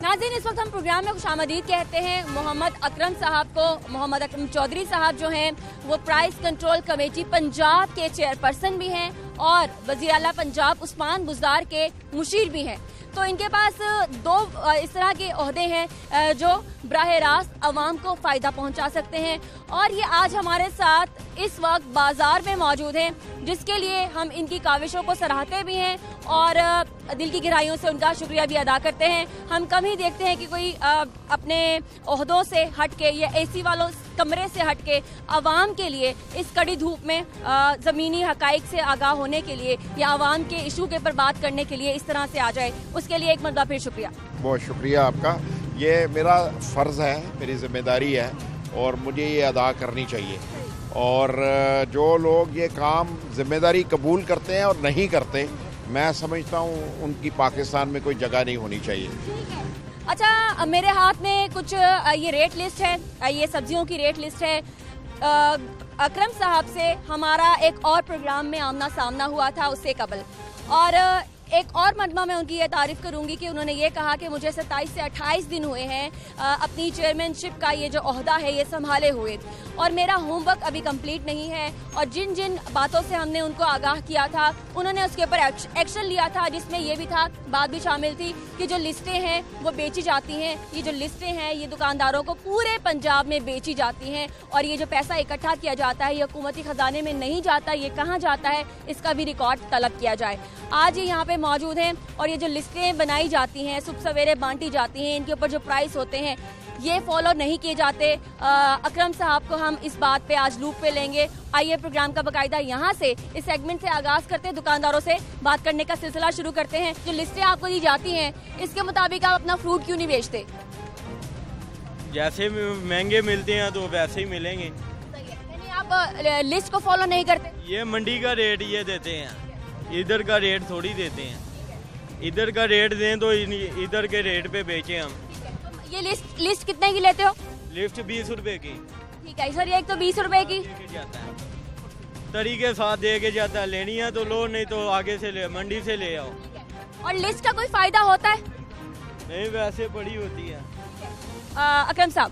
नाज़रीन, इस वक्त हम प्रोग्राम में खुशामदीद कहते हैं मोहम्मद अकरम साहब को। मोहम्मद अकरम चौधरी साहब जो हैं वो प्राइस कंट्रोल कमेटी पंजाब के चेयरपर्सन भी हैं और वज़ीर आला पंजाब उस्मान बुज़दार के मुशीर भी हैं। तो इनके पास दो इस तरह के ओहदे हैं जो बराह रास्त अवाम को फ़ायदा पहुंचा सकते हैं, और ये आज हमारे साथ इस वक्त बाजार में मौजूद हैं, जिसके लिए हम इनकी काविशों को सराहते भी हैं और दिल की गहराइयों से उनका शुक्रिया भी अदा करते हैं। हम कम ही देखते हैं कि कोई अपने ओहदों से हट के या एसी वालों कमरे से हट के अवाम के लिए इस कड़ी धूप में ज़मीनी हकाइक से आगाह होने के लिए या अवाम के इशू के पर बात करने के लिए इस तरह से आ जाए, उसके लिए एक मरतबा फिर शुक्रिया। बहुत शुक्रिया आपका। ये मेरा फ़र्ज़ है, मेरी जिम्मेदारी है और मुझे ये अदा करनी चाहिए। और जो लोग ये काम जिम्मेदारी कबूल करते हैं और नहीं करते, मैं समझता हूँ उनकी पाकिस्तान में कोई जगह नहीं होनी चाहिए। अच्छा, मेरे हाथ में कुछ ये रेट लिस्ट है, ये सब्जियों की रेट लिस्ट है। अकरम साहब से हमारा एक और प्रोग्राम में आमना सामना हुआ था उससे कबल, और एक और मरतबा मैं उनकी ये तारीफ करूंगी कि उन्होंने ये कहा कि मुझे 27 से 28 दिन हुए हैं अपनी चेयरमैनशिप का ये जो ओहदा है ये संभाले हुए, और मेरा होमवर्क अभी कंप्लीट नहीं है। और जिन जिन बातों से हमने उनको आगाह किया था उन्होंने उसके ऊपर एक्शन लिया था, जिसमें ये भी था, बात भी शामिल थी कि जो लिस्टें हैं वो बेची जाती हैं। ये जो लिस्टें हैं ये दुकानदारों को पूरे पंजाब में बेची जाती हैं, और ये जो पैसा इकट्ठा किया जाता है ये हुकूमती खजाने में नहीं जाता, ये कहाँ जाता है इसका भी रिकॉर्ड तलब किया जाए। आज ये यहाँ पे मौजूद हैं और ये जो लिस्टें बनाई जाती हैं, सुबह सवेरे बांटी जाती हैं, इनके ऊपर जो प्राइस होते हैं ये फॉलो नहीं किए जाते। अकरम साहब को हम इस बात पे आज लूप पे लेंगे। आइए प्रोग्राम का बाकायदा यहाँ से इस सेगमेंट से आगाज करते हैं, दुकानदारों से बात करने का सिलसिला शुरू करते हैं। जो लिस्टें आपको दी जाती हैं इसके मुताबिक आप अपना फ्रूट क्यों नहीं बेचते? जैसे महंगे मिलते हैं तो वैसे ही मिलेंगे। यानी आप लिस्ट को फॉलो नहीं करते? ये मंडी का रेट ये देते हैं, इधर का रेट थोड़ी देते हैं। इधर का रेट दें तो इधर के रेट पे बेचें हम। ये लिस्ट कितने की लेते हो? लिस्ट 20 रुपए की। ठीक है सर, ये एक तो 20 रुपए की जाता है, तरीके साथ दे के जाता है। लेनी है तो लो, नहीं तो आगे से ले, मंडी से ले आओ। और लिस्ट का कोई फायदा होता है? नहीं, वैसे बड़ी होती है। अकरम साहब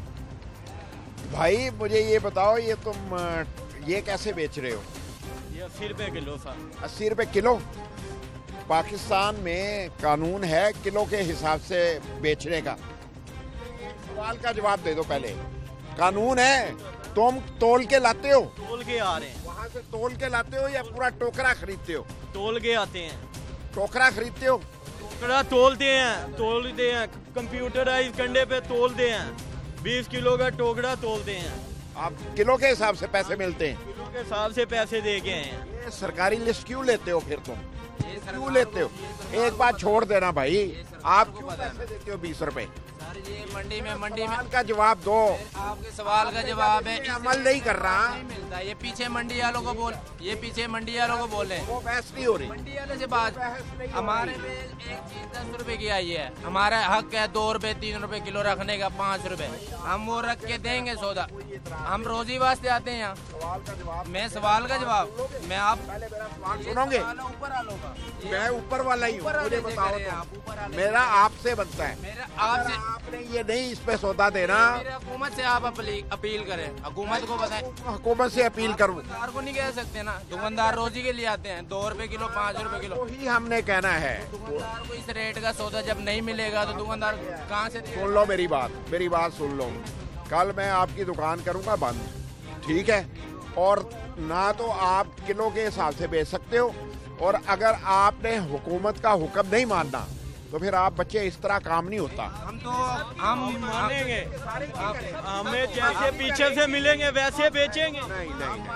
भाई मुझे ये बताओ, ये तुम ये कैसे बेच रहे हो? ये 80 रुपए किलो साहब। 80 रुपए किलो? पाकिस्तान में कानून है किलो के हिसाब से बेचने का? सवाल का जवाब दे दो पहले। कानून है, तुम तोल के लाते हो? तोल के आ रहे हैं। वहाँ से तोल के लाते हो या पूरा टोकरा खरीदते हो? तोल के आते हैं। टोकरा खरीदते हो? टोकरा तोलते हैं, कंप्यूटराइज कंडे पे तोलते हैं। 20 किलो का टोकरा तोलते हैं। आप किलो के हिसाब से पैसे मिलते हैं? किलो के हिसाब से पैसे दे के हैं। ये सरकारी लिस्ट क्यों लेते हो फिर तुम? क्यों लेते हो? एक बात छोड़ देना भाई, आप क्यों पैसे देते हो 20 रुपए? ये मंडी में सवाल का जवाब दो। आपके सवाल का जवाब है, अमल नहीं कर रहा। नहीं मिलता। ये पीछे मंडी वालों को बोल, ये पीछे मंडी वालों को बोले, वो बहस नहीं हो रही। मंडी वाले से बात। हमारे में एक चीज 10 रुपए की आई है, हमारा हक है 2 रुपए 3 रुपए किलो रखने का, 5 रुपए हम वो रख के देंगे सौदा। हम रोजी वास्ते आते हैं यहाँ। सवाल का जवाब। मैं सवाल का जवाब, मैं आप पहले मेरा सवाल सुनोगे? ऊपर वालों का, मैं ऊपर वाला ही हूँ, मुझे बताओ तो। मेरा आपसे बनता है। मेरा आपसे, आपने ये नहीं इस पे सौदा देना। मेरे हुकूमत से आप अपील करें, हुकूमत को बताएं। हुकूमत से अपील करूँ? दुकानदार को नहीं कह सकते ना, दुकानदार रोजी के लिए आते हैं। 2 रुपए किलो 5 रुपए किलो वही हमने कहना है। दुकानदार को इस रेट का सौदा जब नहीं मिलेगा तो दुकानदार कहाँ से देगा? सुन लो मेरी बात सुन लो। कल मैं आपकी दुकान करूंगा बंद, ठीक है? और ना तो आप किलो के हिसाब से बेच सकते हो, और अगर आपने हुकूमत का हुक्म नहीं मानना तो फिर आप बच्चे इस तरह काम नहीं होता। हम मानेंगे, हमें जैसे पीछे से मिलेंगे वैसे बेचेंगे। नहीं।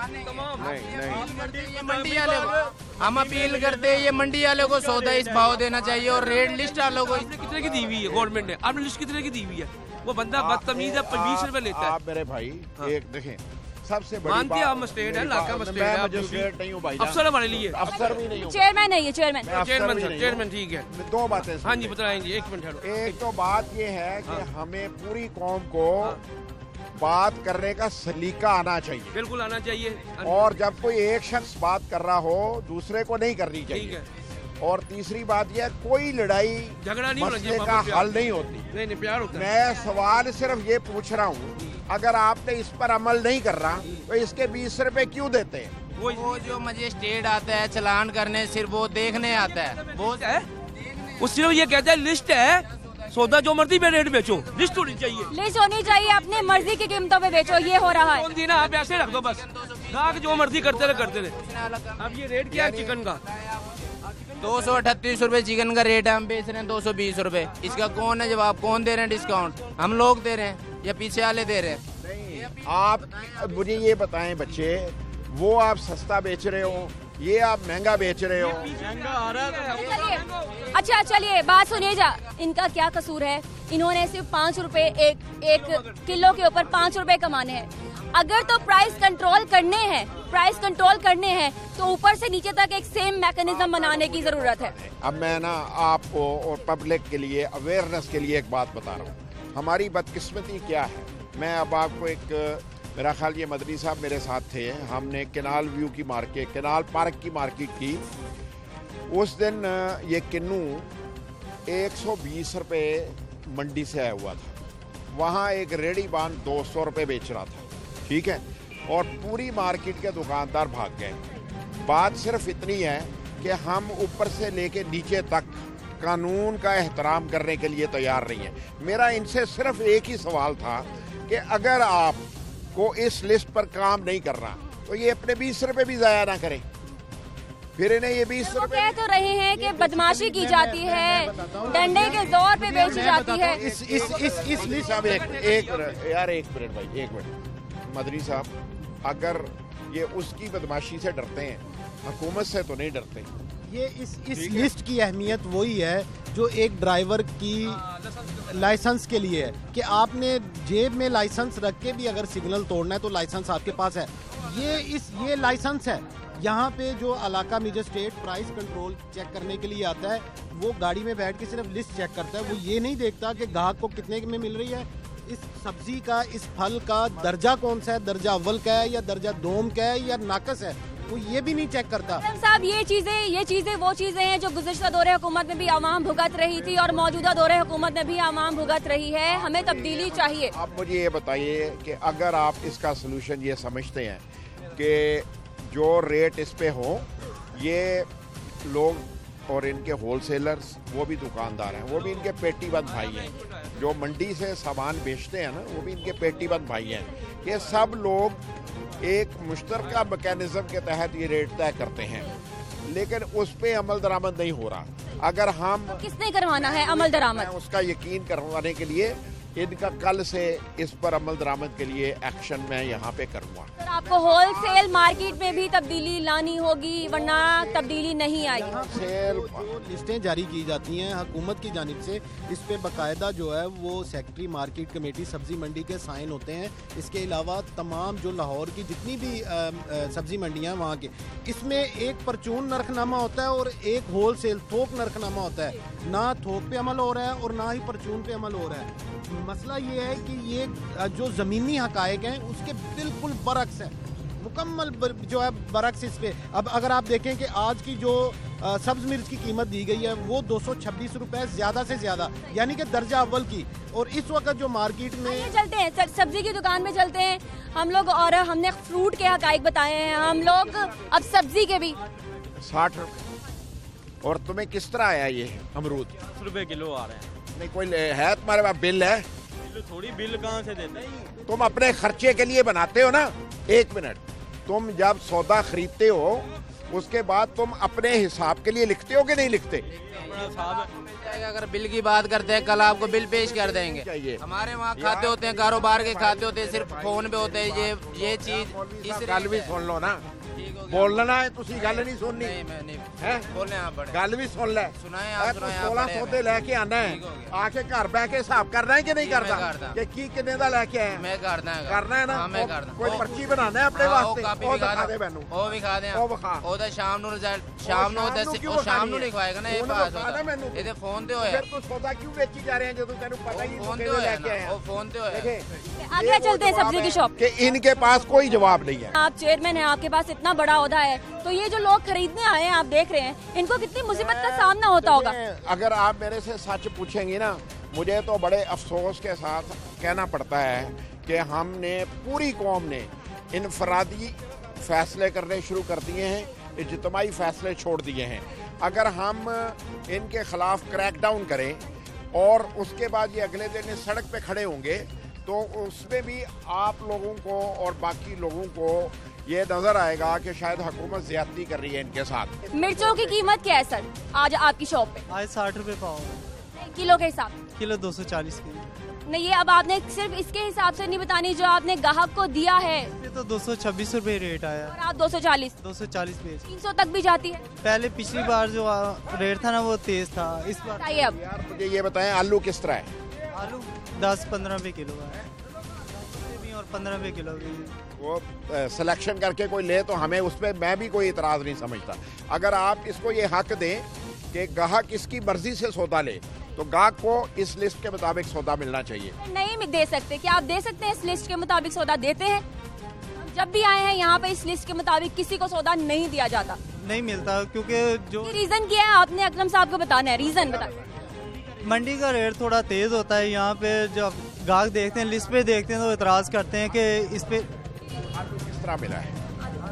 मंडी वाले को हम अपील करते हैं, ये मंडी वाले को सौदा इस भाव देना चाहिए और रेट लिस्ट वालों को। कितने की दी हुई है गवर्नमेंट ने? आपने लिस्ट कितने की दी हुई है? वो बंदा बदतमीज है, 20 रुपए लेता है। आप मेरे भाई एक देखें, सबसे बड़ी मानते हैं हम स्टेट है, इलाका में स्टेट है, मैं मजिस्ट्रेट नहीं हूँ भाई, अफसर हमारे लिए। अफसर भी नहीं हूँ, चेयरमैन है ये, चेयरमैन। चेयरमैन ठीक है। दो बातें हाँ जी बताएंगे, एक मिनट। एक तो बात ये है कि हमें पूरी कौम को बात करने का सलीका आना चाहिए। बिल्कुल आना चाहिए। और जब कोई एक शख्स बात कर रहा हो दूसरे को नहीं करनी चाहिए। और तीसरी बात यह, कोई लड़ाई झगड़ा नहीं होना मसले चाहिए, का प्यार। हल नहीं होती। नहीं प्यार होता है। मैं सवाल सिर्फ ये पूछ रहा हूँ, अगर आपने इस पर अमल नहीं कर रहा तो इसके 20 रुपए क्यों देते हैं? वो जो मजिस्ट्रेट आता है चालान करने, सिर्फ वो देखने आता है, वो है वो सिर्फ ये कहता है लिस्ट है, सौदा जो मर्जी पे रेट बेचो, लिस्ट होनी चाहिए। लिस्ट होनी चाहिए, अपने मर्जी की कीमतों पे बेचो, ये हो रहा है। कौन दी ना, आप ऐसे रख दो बस, ग्राहक जो मर्जी करते रहे। अब ये रेट क्या है चिकन का? 238 रुपए चिकन का रेट है, हम बेच रहे हैं 220 रुपए। इसका कौन है जवाब? कौन दे रहे हैं डिस्काउंट? हम लोग दे रहे हैं या पीछे वाले दे रहे हैं? आप मुझे ये बताएं बच्चे, वो आप सस्ता बेच रहे हो, ये आप महंगा बेच रहे हो। महंगा आ रहा है। चलिए, अच्छा चलिए बात सुनिए जा, इनका क्या कसूर है? इन्होंने सिर्फ 5 रुपए एक किलो के ऊपर 5 रुपए कमाने हैं। अगर तो प्राइस कंट्रोल करने हैं तो ऊपर से नीचे तक एक सेम मैकेनिज्म बनाने की जरूरत है। अब मैं ना आपको और पब्लिक के लिए अवेयरनेस के लिए एक बात बता रहा हूँ, हमारी बदकिस्मती क्या है। मैं अब आपको एक, मेरा ख्याल ये मदनी साहब मेरे साथ थे, हमने केनाल व्यू की मार्केट, केनाल पार्क की मार्केट की। उस दिन ये किन्नू 120 रुपए मंडी से आया हुआ था, वहाँ एक रेडी बान 200 रुपए बेच रहा था, ठीक है, और पूरी मार्केट के दुकानदार भाग गए। बात सिर्फ इतनी है कि हम ऊपर से लेके नीचे तक कानून का एहतराम करने के लिए तैयार नहीं है। मेरा इनसे सिर्फ एक ही सवाल था कि अगर आप को इस लिस्ट पर काम नहीं करना तो ये अपने 20 रुपए भी जाया ना करें, फिर इन्हें ये 20 वो रुपए। कह तो रहे हैं कि बदमाशी की जाती है, डंडे के जोर पे बेची जाती है। इस लिस्ट साहब एक मिनट भाई, एक मिनट मदनी साहब, अगर ये उसकी बदमाशी से डरते हैं, हुकूमत से तो नहीं डरते। ये इस लिस्ट की अहमियत वही है जो एक ड्राइवर की लाइसेंस के लिए है कि आपने जेब में लाइसेंस रख के भी अगर सिग्नल तोड़ना है तो लाइसेंस आपके पास है। ये लाइसेंस है। यहाँ पे जो इलाका मजिस्ट्रेट प्राइस कंट्रोल चेक करने के लिए आता है, वो गाड़ी में बैठ के सिर्फ लिस्ट चेक करता है, वो ये नहीं देखता कि ग्राहक को कितने में मिल रही है, इस सब्जी का, इस फल का दर्जा कौन सा है, दर्जा अव्वल का है या दर्जा दोम का है या नाकस है, वो ये भी नहीं चेक करता। साहब ये चीजें वो चीजें हैं जो गुज़िश्ता दौरे हुकूमत में भी आवाम भुगत रही थी और मौजूदा दौरे हुकूमत में भी आवाम भुगत रही है। हमें तब्दीली चाहिए। आप मुझे ये बताइए कि अगर आप इसका सलूशन ये समझते हैं कि जो रेट इस पे हो, ये लोग और इनके होलसेलर्स, वो भी दुकानदार हैं, वो भी इनके पेटीबंद भाई हैं, जो मंडी से सामान बेचते हैं ना, वो भी इनके पेटीबंद भाई हैं। ये सब लोग एक मुश्तरका मैकेनिज्म के तहत ये रेट तय करते हैं, लेकिन उस पे अमल दरामद नहीं हो रहा। अगर हम किसने करवाना है अमल दरामद? उसका यकीन करवाने के लिए इनका कल से इस पर अमल दरामद के लिए एक्शन मैं यहाँ पे करूँगा। सर आपको होलसेल मार्केट में भी तब्दीली लानी होगी, वरना तब्दीली नहीं आएगी। जो लिस्टें जारी की जाती हैं हुकूमत की जानिब से, इस पे बाकायदा जो है वो सेक्रेटरी मार्केट कमेटी सब्जी मंडी के साइन होते हैं। इसके अलावा तमाम जो लाहौर की जितनी भी सब्जी मंडियाँ वहाँ के, इसमें एक परचून नरखनामा होता है और एक होलसेल थोक नरखनामा होता है। ना थोक पे अमल हो रहा है और ना ही परचून पे अमल हो रहा है। मसला ये है कि ये जो ज़मीनी हकायक हैं उसके बिल्कुल बरक्स है, मुकम्मल जो है बरक्स इस पे। अब अगर आप देखें कि आज की जो सब्ज मिर्च की कीमत दी गई है वो 226 रुपए ज़्यादा से ज़्यादा, यानी कि दर्जा अव्वल की, और इस वक्त जो मार्केट में चलते हैं सब्जी की दुकान में चलते हैं हम लोग, और हमने फ्रूट के हकायक बताए हैं हम लोग, अब सब्जी के भी 60 रुपए। और तुम्हें किस तरह आया ये अमरूद? 10 रुपए किलो आ रहे हैं। नहीं कोई है तुम्हारे पास बिल है? थोड़ी बिल कहाँ से देते हैं? तुम अपने खर्चे के लिए बनाते हो ना। एक मिनट, तुम जब सौदा खरीदते हो उसके बाद तुम अपने हिसाब के लिए लिखते हो कि नहीं लिखते? अगर बिल की बात करते हैं, कल आपको बिल पेश कर देंगे। हमारे वहाँ खाते होते हैं, कारोबार के खाते होते हैं, सिर्फ फोन पे होते हैं। ये चीज इस गल भी सुन लो ना, बोलना है, तुसी गल नहीं सुननी है, बोलने आप बड़े गल भी सुन ले। सुनाए आप, 16 सौदे लेके आना है, आके घर बह के हिसाब करना है कि नहीं करना, कि की किन्ने दा लेके आए? मैं करना है ना। मैं करना। कोई पर्ची बनाना है अपने वास्ते, ਉਹ ਵਿਖਾ ਦੇ ਉਹਦਾ ਸ਼ਾਮ ਨੂੰ ਰਿਜ਼ਲਟ, ਸ਼ਾਮ ਨੂੰ ਉਹ ਸ਼ਾਮ ਨੂੰ ਲਿਖਵਾਏਗਾ ਨਾ। ਇਹ ਪਾਸ ਹੋਦਾ ਇਹਦੇ ਫੋਨ ਤੇ ਹੋਇਆ। ਫਿਰ ਤੂੰ ਸੌਦਾ ਕਿਉਂ ਵੇਚੀ ਜਾ ਰਿਹਾ ਜਦੋਂ ਤੈਨੂੰ ਪਤਾ ਹੀ ਫੋਨ ਤੇ ਹੋਇਆ, ਉਹ ਫੋਨ ਤੇ होया। आगे चलते हैं सब्जी की शॉप। कि इनके पास कोई जवाब नहीं है। आप चेयरमैन हैं, आपके पास इतना बड़ा ओहदा है, तो ये जो लोग खरीदने आए हैं, आप देख रहे हैं, इनको कितनी मुसीबत का सामना होता होगा। अगर आप मेरे से सच पूछेंगी ना, मुझे तो बड़े अफसोस के साथ कहना पड़ता है कि हमने पूरी कौम ने इनफरादी फैसले करने शुरू कर दिए हैं, इज्तिमाई फैसले छोड़ दिए हैं। अगर हम इनके खिलाफ क्रैकडाउन करें और उसके बाद ये अगले दिन इस सड़क पे खड़े होंगे, तो उसमें भी आप लोगों को और बाकी लोगों को ये नजर आएगा कि शायद हुकूमत ज्यादती कर रही है इनके साथ। मिर्चों की कीमत क्या है सर आज आपकी शॉप पे? आज 60 रुपए पाव है। किलो के हिसाब? किलो 240 की। नहीं, ये अब आपने सिर्फ इसके हिसाब से नहीं बतानी जो आपने ग्राहक को दिया है। ये तो 226 रुपए रेट आया और आप 240 बेच। 300 तक भी जाती है। पहले पिछली बार जो रेट था ना वो तेज था, इस बार बताइए अब। यार मुझे ये बताएं, आलू किस तरह है? आलू 10-15 रुपए किलो है और 15 रुपए किलो भी। वो सिलेक्शन करके कोई ले तो हमें उस पर मैं भी कोई इतराज़ नहीं समझता। अगर आप इसको ये हक दें कि ग्राहक इसकी मर्जी से सौदा ले, तो ग्राहक को इस लिस्ट के मुताबिक सौदा मिलना चाहिए। नहीं दे सकते, क्या आप दे सकते हैं? इस लिस्ट के मुताबिक सौदा देते हैं? हम जब भी आए हैं यहाँ पे इस लिस्ट के मुताबिक किसी को सौदा नहीं दिया जाता। नहीं मिलता, क्योंकि जो रीजन क्या है आपने अकरम साहब को बताना है, रीजन बताइए। मंडी का रेट थोड़ा तेज होता है यहाँ पे, जब ग्राहक देखते हैं, लिस्ट पे देखते हैं तो इतराज करते हैं कि इस पे। आलू किस तरह मिला है?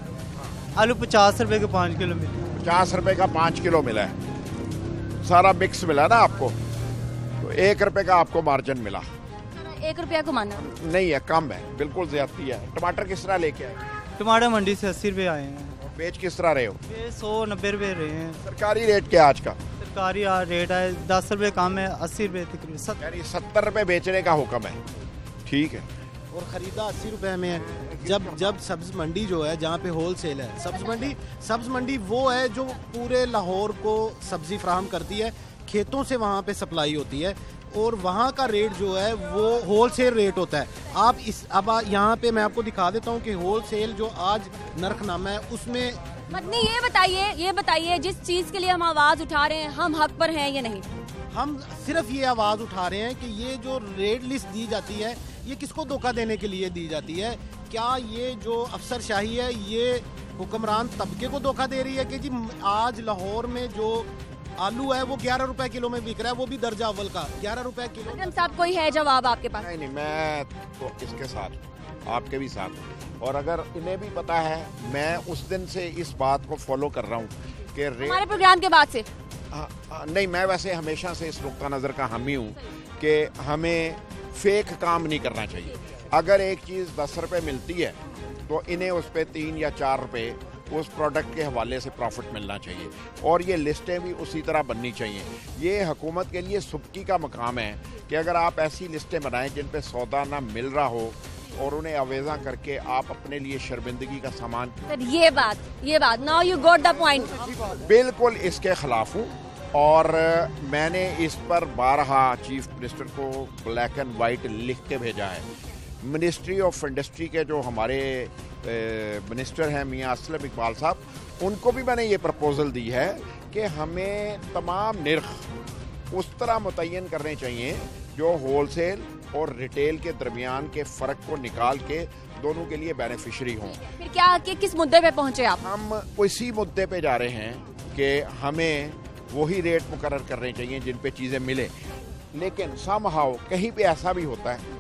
आलू 50 रुपए के 5 किलो मिले। 50 रुपए का 5 किलो मिला है, सारा मिक्स मिला ना आपको, तो 1 रुपए का आपको मार्जिन मिला। 1 रुपया को माना नहीं है, कम है, बिल्कुल ज्यादती है। टमाटर किस तरह लेके आए? टमाटर मंडी से 80 रुपए आए हैं। बेच किस तरह रहे हो? 190 रुपए रहे हैं। सरकारी रेट क्या आज का? सरकारी रेट है 10 रुपए कम है, 80 रुपए तकरीबन। यानी 70 रुपए बेचने का हुक्म है, ठीक है। और खरीदा 80 रुपए में है। जब सब्ज मंडी जो है जहाँ पे होल सेल है, सब्ज मंडी वो है जो पूरे लाहौर को सब्जी फराहम करती है, खेतों से वहाँ पे सप्लाई होती है, और वहाँ का रेट जो है वो होल सेल रेट होता है। अब यहाँ पे मैं आपको दिखा देता हूँ कि होल सेल जो आज नरखनामा है उसमें। मदनी ये बताइए जिस चीज के लिए हम आवाज उठा रहे हैं, हम हक पर हैं या नहीं? हम सिर्फ ये आवाज उठा रहे हैं कि ये जो रेट लिस्ट दी जाती है ये किसको धोखा देने के लिए दी जाती है? क्या ये जो अफसरशाही है ये हुक्मरान तबके को धोखा दे रही है कि जी आज लाहौर में जो आलू है वो 11 रुपए किलो में बिक रहा है, वो भी दर्जा अव्वल का 11 रुपए किलो। अकरम साहब कोई है जवाब आपके पास? नहीं, मैं तो इसके साथ, आपके भी साथ, और अगर इन्हें भी पता है, मैं उस दिन से इस बात को फॉलो कर रहा हूँ कि हमारे प्रोग्राम के बाद से। नहीं, मैं वैसे हमेशा से इस नुक्ता नज़र का हामी हूँ कि हमें फेक काम नहीं करना चाहिए। अगर एक चीज़ 10 रुपए मिलती है तो इन्हें उस पर 3 या 4 रुपए उस प्रोडक्ट के हवाले से प्रॉफिट मिलना चाहिए, और ये लिस्टें भी उसी तरह बननी चाहिए। ये हुकूमत के लिए सुबकी का मकाम है कि अगर आप ऐसी लिस्टें बनाएं जिन पे सौदा ना मिल रहा हो और उन्हें अवेजा करके आप अपने लिए शर्मिंदगी का सामान। ये बात now you got the point. बिल्कुल इसके खिलाफ हूँ, और मैंने इस पर बारहा चीफ मिनिस्टर को ब्लैक एंड वाइट लिख के भेजा है। मिनिस्ट्री ऑफ इंडस्ट्री के जो हमारे मिनिस्टर हैं मियां असलम इकबाल साहब, उनको भी मैंने ये प्रपोजल दी है कि हमें तमाम निर्ख उस तरह मुतय्यन करने चाहिए जो होलसेल और रिटेल के दरमियान के फ़र्क को निकाल के दोनों के लिए बेनिफिशरी हों। फिर क्या कि किस मुद्दे पे पहुंचे आप? हम इसी मुद्दे पे जा रहे हैं कि हमें वही रेट मुकर्रर करने चाहिए जिन पे चीज़ें मिले, लेकिन समहाउ कहीं पे ऐसा भी होता है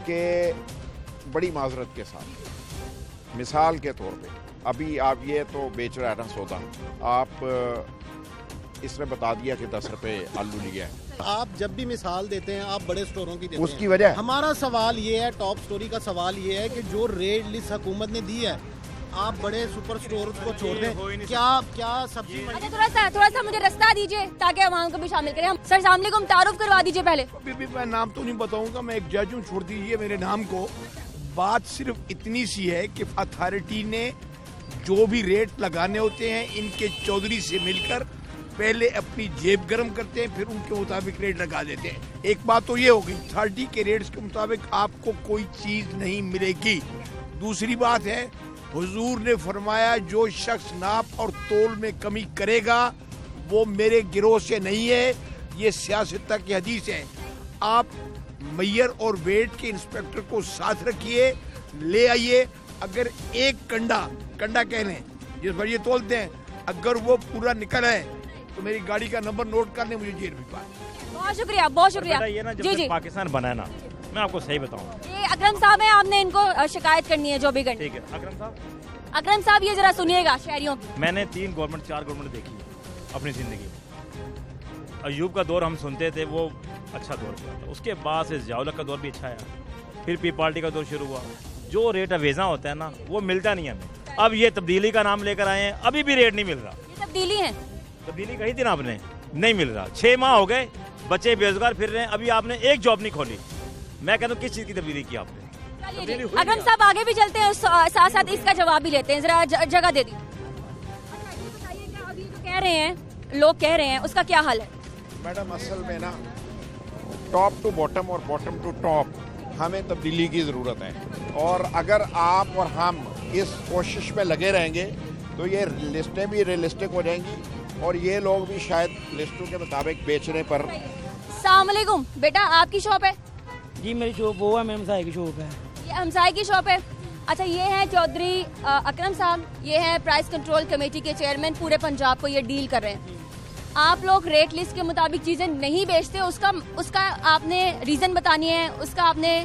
कि बड़ी माजरत के साथ, मिसाल के तौर पे अभी आप ये तो बेच रहा है ना सौदा, आप इसने बता दिया कि 10 रुपए आलू लिया है। आप जब भी मिसाल देते हैं आप बड़े स्टोरों की देते उसकी हैं। वजह हमारा सवाल ये है, टॉप स्टोरी का सवाल ये है कि जो रेट लिस्ट हुकूमत ने दी है आप बड़े सुपर स्टोर को छोड़ दें। क्या सब्जी अच्छा थोड़ा सा मुझे रास्ता दीजिए ताकि आवाम को भी शामिल करें। हम सर सामने को तारुफ करवा दीजिए पहले। अभी भी मैं नाम तो नहीं बताऊंगा, मैं एक जज हूँ, छोड़ दीजिए मेरे नाम को। बात सिर्फ इतनी सी है कि अथॉरिटी ने जो भी रेट लगाने होते हैं इनके चौधरी से मिलकर पहले अपनी जेब गर्म करते हैं, फिर उनके मुताबिक रेट लगा देते हैं। एक बात तो ये होगी, अथॉरिटी के रेट्स के मुताबिक आपको कोई चीज नहीं मिलेगी। दूसरी बात है, हुजूर ने फरमाया जो शख्स नाप और तोल में कमी करेगा वो मेरे गिरोह से नहीं है, ये सियासत की हदीस है। आप मैयर और वेट के इंस्पेक्टर को साथ रखिए, ले आइए। अगर एक कंडा कह लें जिस पर ये तोलते हैं, अगर वो पूरा निकल है तो मेरी गाड़ी का नंबर नोट कर ले, मुझे जेल भिजवा। बहुत शुक्रिया, बहुत शुक्रिया। ये ना जब जी से जी, पाकिस्तान बना है ना, मैं आपको सही बताऊं, ये अकरम साहब है, आपने इनको शिकायत करनी है 24 घंटे। ठीक है अकरम साहब, अकरम साहब ये जरा सुनिएगा शहरियों की। मैंने 3 गवर्नमेंट 4 गवर्नमेंट देखी है अपनी जिंदगी में। अयूब का दौर हम सुनते थे, वो अच्छा दौर हुआ था। उसके बाद से ज़ियाउल का दौर भी अच्छा आया, फिर पी पार्टी का दौर शुरू हुआ। जो रेट अवेजा होता है ना, वो मिलता नहीं हमें। अब ये तब्दीली का नाम लेकर आए हैं, अभी भी रेट नहीं मिल रहा। ये तब्दीली है, तब्दीली कही थी ना आपने, नहीं मिल रहा। 6 माह हो गए, बच्चे बेरोजगार फिर रहे हैं, अभी आपने एक जॉब नहीं खोली। मैं कहता हूँ किस चीज़ की तब्दीली की आपने? चलिए जी, अकरम साहब आगे भी चलते हैं, साथ साथ इसका जवाब भी लेते हैं, जरा जगह दे दी। अच्छा ये बताइए, क्या अभी जो कह रहे हैं लोग कह रहे हैं, उसका क्या हाल है? मैडम असल में ना टॉप टू बॉटम और बॉटम टू टॉप हमें तब्दीली की ज़रूरत है। और अगर आप और हम इस कोशिश में लगे रहेंगे तो ये लिस्टें भी रियलिस्टिक हो जाएंगी और ये लोग भी शायद लिस्टों के मुताबिक बेचने पर। अस्सलाम वालेकुम, बेटा आपकी शॉप है? जी मेरी शॉप वो है, मेरे हमसाए की शॉप है। ये हमसाए की शॉप है। अच्छा ये है चौधरी अकरम साहब, ये है प्राइस कंट्रोल कमेटी के चेयरमैन, पूरे पंजाब को ये डील कर रहे हैं। आप लोग रेट लिस्ट के मुताबिक चीजें नहीं बेचते, उसका आपने रीजन बतानी है, उसका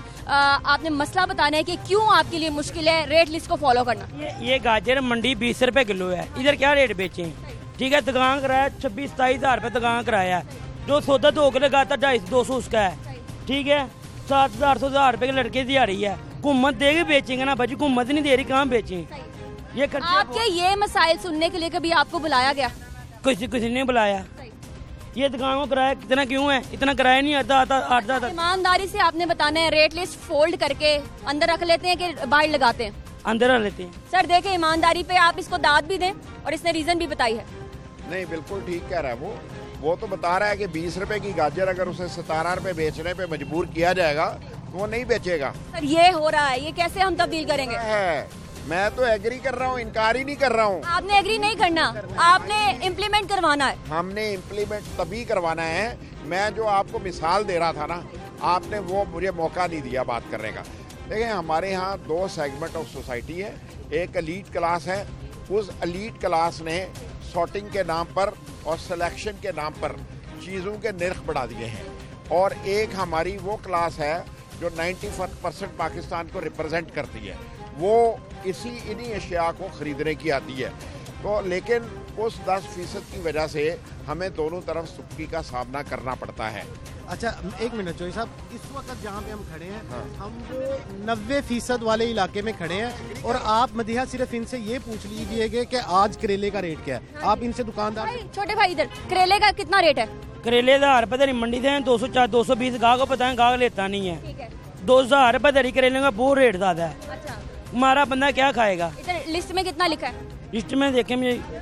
आपने मसला बताना है कि क्यों आपके लिए मुश्किल है रेट लिस्ट को फॉलो करना। ये गाजर मंडी 20 रुपए किलो है, इधर क्या रेट बेचे? ठीक है, दुकान किराया 26-27 हजार रुपए दुकान किराया है। जो सौदा धो के लगाता 250-200 उसका है। ठीक है, 7,000 रुपए के लड़के दिहाड़ी है। हुकूमत देगी बेचेंगे ना भाजी, हुकूमत नहीं दे रही, कहाँ बेचें? ये आपके ये मसाइल सुनने के लिए कभी आपको बुलाया गया? किसी ने बुलाया। ये दुकान को किराया कितना क्यों है? इतना किराया नहीं आता 8,000। ईमानदारी से आपने बताना है, रेट लिस्ट फोल्ड करके अंदर रख लेते हैं कि बाहर लगाते हैं? अंदर रख लेते हैं सर। देखे ईमानदारी पे आप इसको दाद भी दें, और इसने रीजन भी बताई है। नहीं बिल्कुल ठीक कह रहा है वो तो बता रहा है कि 20 रुपए की गाजर अगर उसे 17 रुपए बेचने पे मजबूर किया जाएगा तो वो नहीं बेचेगा। सर ये हो रहा है, ये कैसे हम तब्दील करेंगे? मैं तो एग्री कर रहा हूँ, इनकार ही नहीं कर रहा हूँ। आपने एग्री नहीं करना, आपने इम्प्लीमेंट करवाना है। हमने इम्प्लीमेंट तभी करवाना है। मैं जो आपको मिसाल दे रहा था ना, आपने वो मुझे मौका नहीं दिया बात करने का। देखिए हमारे यहाँ 2 सेगमेंट ऑफ सोसाइटी है। एक एलीट क्लास है, उस एलीट क्लास ने सॉर्टिंग के नाम पर और सिलेक्शन के नाम पर चीज़ों के निर्ख बढ़ा दिए हैं। और एक हमारी वो क्लास है जो 91% पाकिस्तान को रिप्रेजेंट करती है, वो इन्हीं अशिया को ख़रीदने की आती है। तो लेकिन उस 10% की वजह से हमें दोनों तरफ सुक्की का सामना करना पड़ता है। अच्छा एक मिनट चौधरी साहब, इस वक्त जहाँ पे हम खड़े हैं, हम वो 90% वाले इलाके में खड़े हैं और आप मदिहा सिर्फ इनसे ये पूछ लीजिएगा कि आज करेले का रेट क्या है। आप इनसे दुकानदार, छोटे भाई इधर करेले का कितना रेट है? करेले 1000 रुपए दरी मंडी से 220 गाह को पता है, गाह लेता नहीं है। 2000 रुपए दरी करेले का बहुत रेट ज्यादा है। हमारा बंदा क्या खाएगा? इधर लिस्ट में कितना लिखा है? लिस्ट में देखे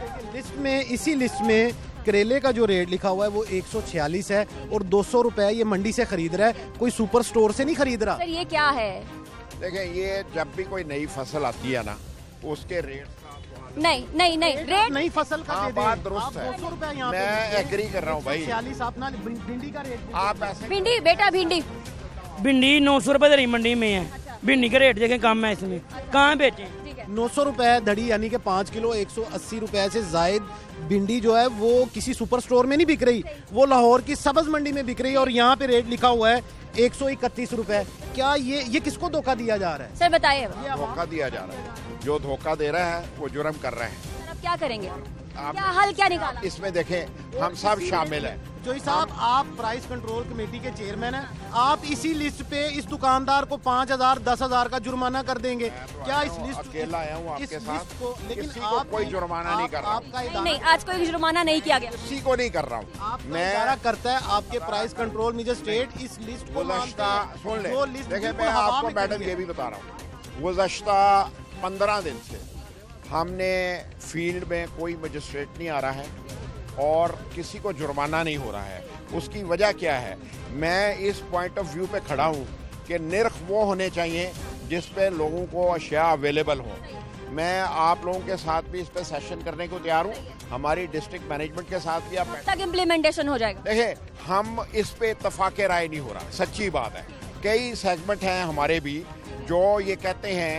इसी लिस्ट में करेले का जो रेट लिखा हुआ है वो 146 है और 200 रुपए ये मंडी से खरीद रहा है, कोई सुपर स्टोर से नहीं खरीद रहा। सर ये क्या है? देखिए ये जब भी कोई नई फसल आती है ना, उसके रेट नहीं रेट नई फसल का बात दुरुस्त है, 200 रुपए यहाँ मैं एग्री कर रहा हूँ भाई। 146 अपना भिंडी का रेट आप ऐसे भिंडी बेटा भिंडी 900 रुपए दरी मंडी में है। भिंडी का रेट देखें कम है, इसमें कहाँ बेचे? 900 रुपए धड़ी यानी कि 5 किलो 180 रुपए से जायद भिंडी जो है वो किसी सुपर स्टोर में नहीं बिक रही, वो लाहौर की सब्ज मंडी में बिक रही है और यहाँ पे रेट लिखा हुआ है 131 रुपए। क्या ये किसको धोखा दिया जा रहा है? सर बताइए। धोखा दिया जा रहा है, जो धोखा दे रहा है वो जुर्म कर रहा है। सर अब क्या करेंगे? क्या हल क्या निकाला? इसमें देखें हम सब शामिल हैं। जोई साहब आप प्राइस कंट्रोल कमेटी के चेयरमैन हैं, आप इसी लिस्ट पे इस दुकानदार को 5,000 10,000 का जुर्माना कर देंगे क्या? इस लिस्ट अकेला आया हूँ आपके साथ को, लेकिन आप कोई जुर्माना नहीं कर रहा। नहीं आज कोई जुर्माना नहीं किया गया, किसी को नहीं कर रहा हूँ मैं। इशारा करता है आपके प्राइस कंट्रोल मजिस्ट्रेट इस लिस्ट को सुन ले। देखिए मैं आपको मैडम ये भी बता रहा हूँ, गुज़श्ता 15 दिन से हमने फील्ड में कोई मजिस्ट्रेट नहीं आ रहा है और किसी को जुर्माना नहीं हो रहा है। उसकी वजह क्या है? मैं इस पॉइंट ऑफ व्यू पे खड़ा हूँ कि निर्ख वो होने चाहिए जिस पे लोगों को अशिया अवेलेबल हो। मैं आप लोगों के साथ भी इस पे सेशन करने को तैयार हूँ, हमारी डिस्ट्रिक्ट मैनेजमेंट के साथ भी। आप तक इम्प्लीमेंटेशन हो जाएगा। देखिए हम इस पे इत्तफाक राय नहीं हो रहा, सच्ची बात है। कई सेगमेंट हैं हमारे भी जो ये कहते हैं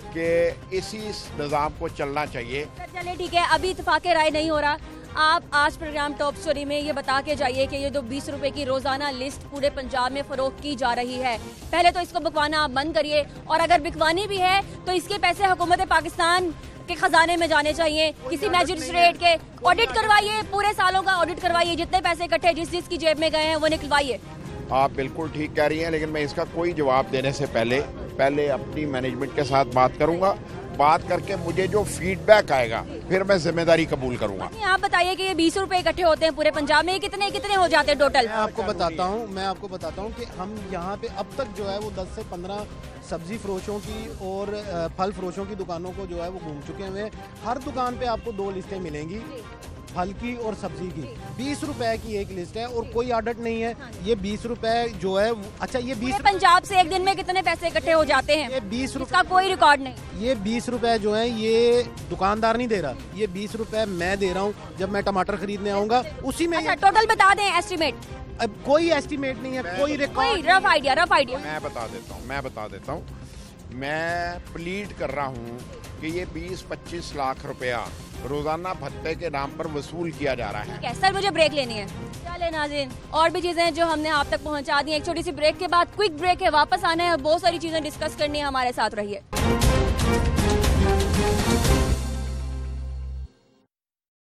कि इसी निज़ाम को चलना चाहिए। चलिए ठीक है, अभी इत्तेफाक राय नहीं हो रहा। आप आज प्रोग्राम टॉप स्टोरी में ये बता के जाइए कि ये जो 20 रुपए की रोजाना लिस्ट पूरे पंजाब में फरोख्त की जा रही है, पहले तो इसको बिकवाना आप बंद करिए, और अगर बिकवानी भी है तो इसके पैसे हुकूमत पाकिस्तान के खजाने में जाने चाहिए। किसी मैजिस्ट्रेट के ऑडिट करवाइए, पूरे सालों का ऑडिट करवाइए, जितने पैसे इकट्ठे जिस की जेब में गए हैं वो निकलवाइए। आप बिल्कुल ठीक कह रही हैं, लेकिन मैं इसका कोई जवाब देने से पहले अपनी मैनेजमेंट के साथ बात करूंगा। बात करके मुझे जो फीडबैक आएगा फिर मैं जिम्मेदारी कबूल करूंगा। आप बताइए कि ये 20 रुपए इकट्ठे होते हैं पूरे पंजाब में, कितने हो जाते हैं टोटल? मैं आपको बताता हूँ कि हम यहाँ पे अब तक जो है वो 10 से 15 सब्जी फरोशों की और फल फरोशों की दुकानों को जो है वो घूम चुके हैं। हर दुकान पे आपको 2 लिस्टें मिलेंगी, फल की और सब्जी की। 20 रुपए की एक लिस्ट है और कोई ऑडिट नहीं है। ये 20 रुपए जो है, अच्छा ये 20 पंजाब से एक दिन में कितने पैसे इकट्ठे हो जाते हैं? ये 20 रुपए का कोई रिकॉर्ड नहीं। ये 20 रुपए जो है ये दुकानदार नहीं दे रहा, ये 20 रुपए मैं दे रहा हूँ जब मैं टमाटर खरीदने आऊंगा उसी में। अच्छा, टोटल बता दें एस्टिमेट। अब कोई एस्टिमेट नहीं है, कोई रिकॉर्ड, रफ आइडिया। मैं बता देता हूँ। मैं प्लीड कर रहा हूँ कि ये 20-25 लाख रुपया रोजाना भत्ते के नाम पर वसूल किया जा रहा है। सर मुझे ब्रेक लेनी है। चले नाज़रीन, और भी चीजें जो हमने आप तक पहुँचा दी। एक छोटी सी ब्रेक के बाद क्विक ब्रेक है, वापस आना है, बहुत सारी चीजें डिस्कस करनी है, हमारे साथ रहिए।